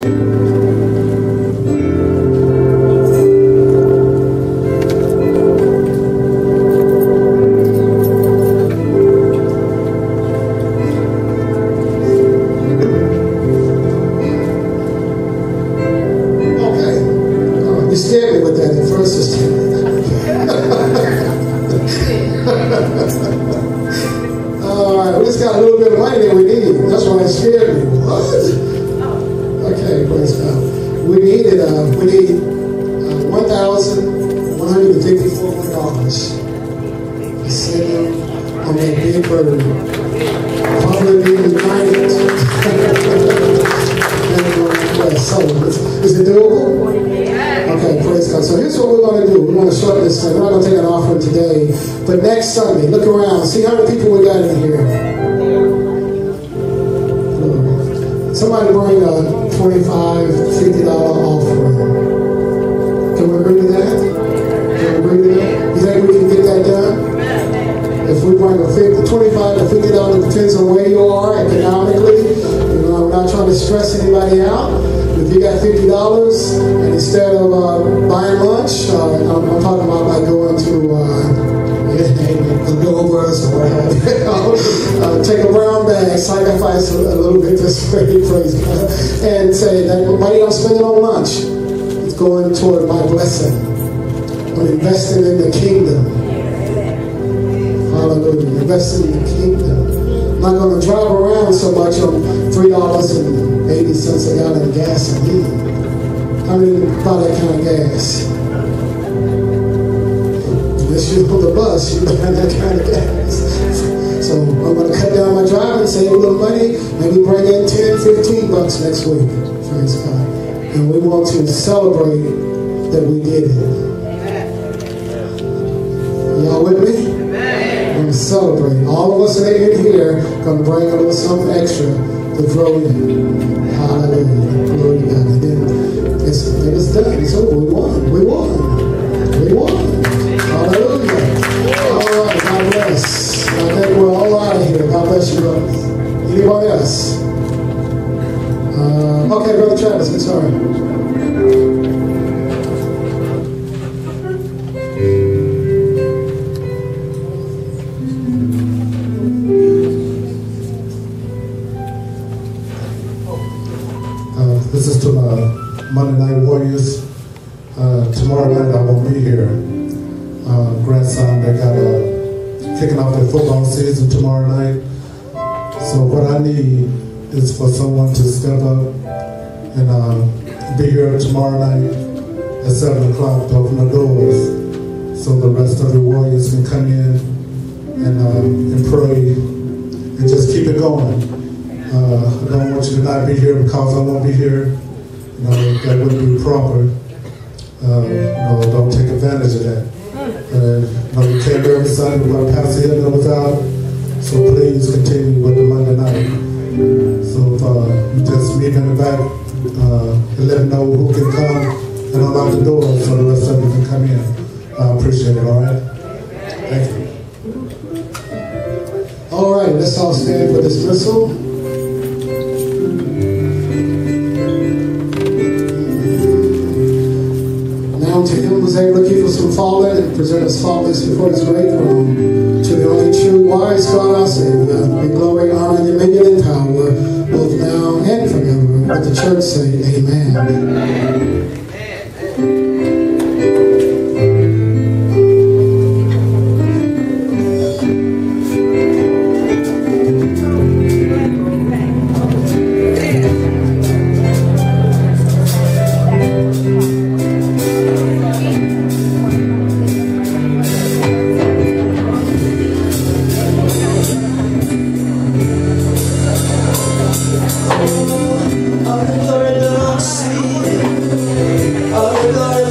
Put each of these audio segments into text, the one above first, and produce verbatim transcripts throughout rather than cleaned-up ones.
Sunday. Look around. See how many people we got in here. Somebody bring a twenty-five dollars, fifty dollars offering. Can we agree to that? Can we agree to that? You think we can get that done? If we bring a fifty, twenty-five to fifty dollars, depends on where you are economically. You know, I'm not trying to stress anybody out. If you got fifty dollars, and instead of uh, buying lunch, uh, I'm, I'm talking about like going to uh, the Novas or whatever. uh, take a brown bag, sacrifice a, a little bit this way, praise God, and say that money I'm spending on lunch is going toward my blessing. I'm investing in the kingdom. Hallelujah. Investing in the kingdom. I'm not going to drive around so much on three dollars and eighty cents a gallon of gasoline. I mean, buy that kind of gas. Unless you're on the bus, you buy that kind of gas. So I'm going to cut down my driving, save a little money, maybe bring in ten, fifteen bucks next week. Praise God. And we want to celebrate that we did it. Y'all with me? We're going to celebrate. All of us that are in here are going to bring a little something extra to throw in. Hallelujah. Glory to God. And then it's, then it's done. It's over. We won. We won. We won. Hallelujah. All right. God bless. I think we're all out of here. God bless you, brothers. Anybody else? Uh, okay, Brother Travis. I'm sorry. This is to my Monday Night Warriors. Uh, tomorrow night I won't be here. Uh, grandson, they got a kicking off their football season tomorrow night. So what I need is for someone to step up and uh, be here tomorrow night at seven o'clock to open the doors so the rest of the Warriors can come in and, uh, and pray and just keep it going. Uh, I don't want you to not be here because I won't be here. You know, that wouldn't be proper. Uh, you know, don't take advantage of that. Uh, you know, we came every Sunday when Pastor Hilton was out, so please continue with the Monday night. So if uh, you just meet in the back uh, and let them know who can come and unlock the door so the rest of you can come in. I appreciate it, all right? Thank you. All right, let's all stand for dismissal. To him was able to keep us from falling and present us faultless before his great throne. To the only true wise God our Savior, be glory, honor, dominion, and power, both now and forever. Let the church say, Amen. Amen. Orthodoxy, orthodoxy.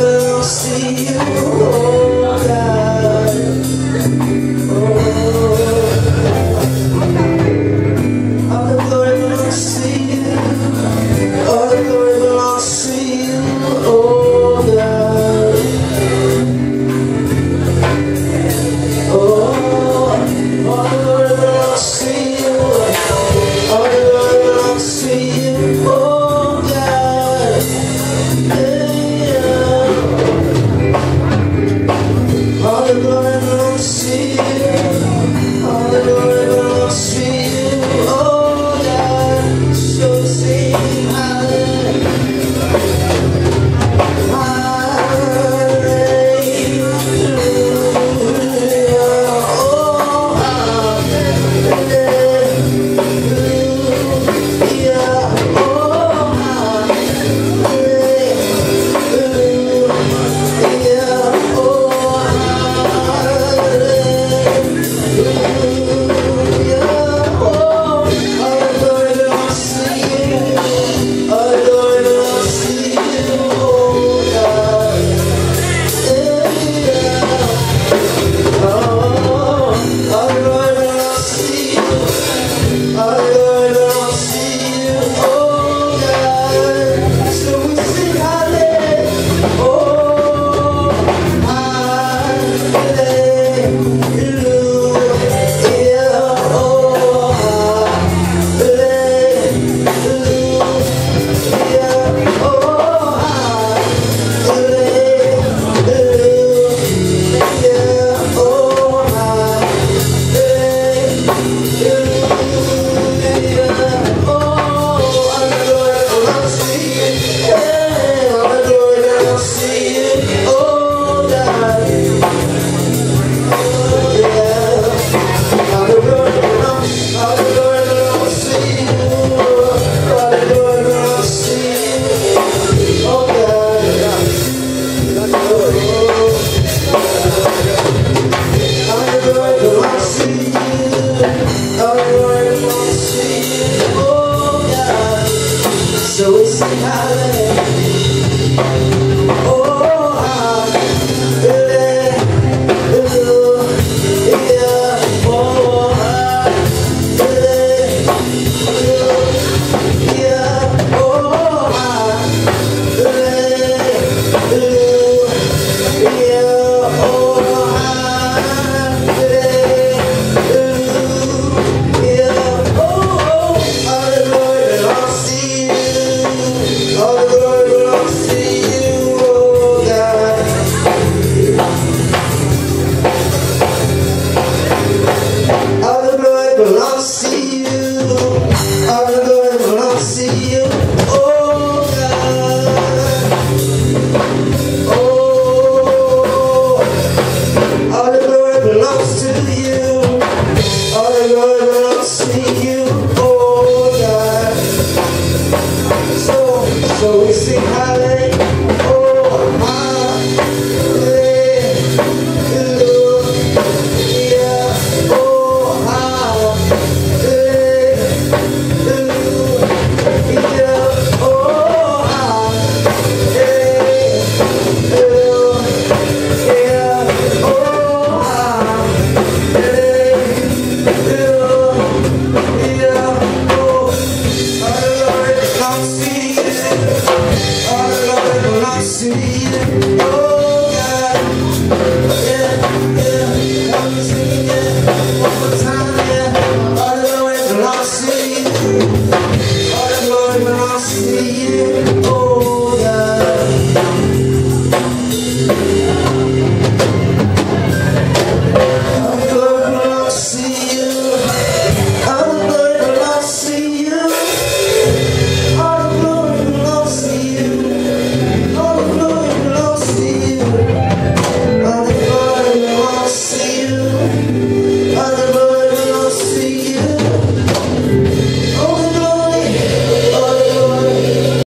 we sing hallelujah.